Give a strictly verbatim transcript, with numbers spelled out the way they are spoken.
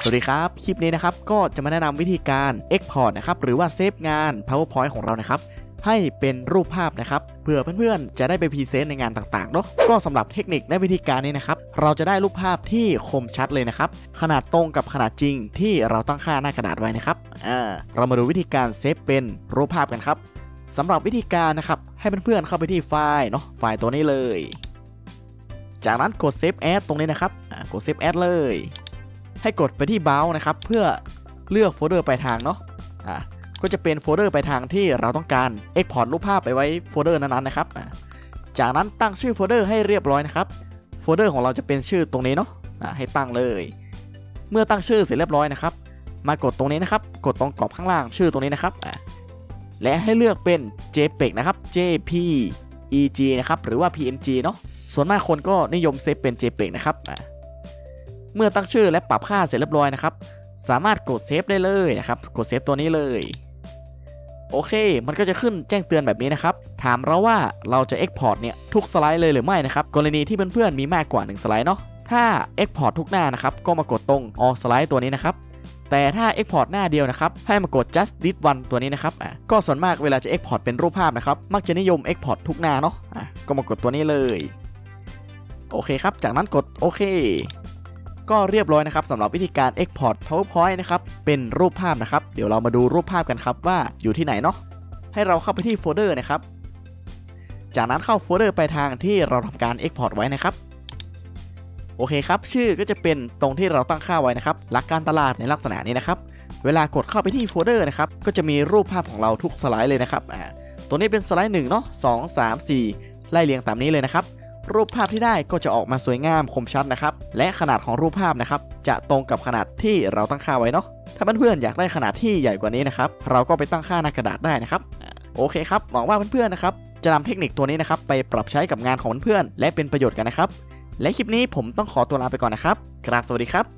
สวัสดีครับคลิปนี้นะครับก็จะมาแนะนำวิธีการ Export นะครับหรือว่าเซฟงาน PowerPoint ของเรานะครับให้เป็นรูปภาพนะครับเพื่อเพื่อนๆจะได้ไปพรีเซนต์ในงานต่างๆเนาะก็สำหรับเทคนิคและวิธีการนี้นะครับเราจะได้รูปภาพที่คมชัดเลยนะครับขนาดตรงกับขนาดจริงที่เราตั้งค่าหน้ากระดาษไว้นะครับอ่าเรามาดูวิธีการเซฟเป็นรูปภาพกันครับสำหรับวิธีการนะครับให้เพื่อนๆเข้าไปที่ไฟล์เนาะไฟล์ตัวนี้เลยจากนั้นกด Save As ตรงนี้นะครับกด Save As เลยให้กดไปที่ Browse นะครับเพื่อเลือกโฟลเดอร์ปลายทางเนาะอ่าก็จะเป็นโฟลเดอร์ปลายทางที่เราต้องการ Export รูปภาพไปไว้โฟลเดอร์นั้นๆนะครับจากนั้นตั้งชื่อโฟลเดอร์ให้เรียบร้อยนะครับโฟลเดอร์ของเราจะเป็นชื่อตรงนี้เนาะให้ตั้งเลยเมื่อตั้งชื่อเสร็จเรียบร้อยนะครับมากดตรงนี้นะครับกดตรงกรอบข้างล่างชื่อตรงนี้นะครับและให้เลือกเป็น เจ พี อี จี นะครับ เจ พี อี จี นะครับหรือว่า พี เอ็น จี เนาะส่วนมากคนก็นิยมเซฟเป็น เจ พี อี จี นะครับเมื่อตั้งชื่อและปรับค่าเสร็จเรียบร้อยนะครับสามารถกดเซฟได้เลยนะครับกดเซฟตัวนี้เลยโอเคมันก็จะขึ้นแจ้งเตือนแบบนี้นะครับถามเราว่าเราจะ Export เนี่ยทุกสไลด์เลยหรือไม่นะครับกรณีที่เพื่อนๆมีมากกว่าหนึ่งสไลด์เนาะถ้า Export ทุกหน้านะครับก็มากดตรง All Slide ตัวนี้นะครับแต่ถ้า Export หน้าเดียวนะครับให้มากด just this one ตัวนี้นะครับอ่ะก็ส่วนมากเวลาจะ Export เป็นรูปภาพนะครับมักจะนิยม Export ทุกหน้าเนาะอ่ะก็มากดตัวนี้เลยโอเคครับจากนั้นกดโอเคก็เรียบร้อยนะครับสำหรับวิธีการ Export PowerPoint นะครับเป็นรูปภาพนะครับเดี๋ยวเรามาดูรูปภาพกันครับว่าอยู่ที่ไหนเนาะให้เราเข้าไปที่โฟลเดอร์นะครับจากนั้นเข้าโฟลเดอร์ไปทางที่เราทำการ Export ไว้นะครับโอเคครับชื่อก็จะเป็นตรงที่เราตั้งค่าไว้นะครับหลักการตลาดในลักษณะนี้นะครับเวลากดเข้าไปที่โฟลเดอร์นะครับก็จะมีรูปภาพของเราทุกสไลด์เลยนะครับอ่าตัวนี้เป็นสไลด์หนึ่งเนาะสอง สาม สี่ไล่เรียงตามนี้เลยนะครับรูปภาพที่ได้ก็จะออกมาสวยงามคมชัดนะครับและขนาดของรูปภาพนะครับจะตรงกับขนาดที่เราตั้งค่าไว้เนาะถ้าเพื่อนๆอยากได้ขนาดที่ใหญ่กว่านี้นะครับเราก็ไปตั้งค่าหน้ากระดาษได้นะครับโอเคครับหวังว่าเพื่อนๆนะครับจะนำเทคนิคตัวนี้นะครับไปปรับใช้กับงานของเพื่อนๆและเป็นประโยชน์กันนะครับและคลิปนี้ผมต้องขอตัวลาไปก่อนนะครับกราบสวัสดีครับ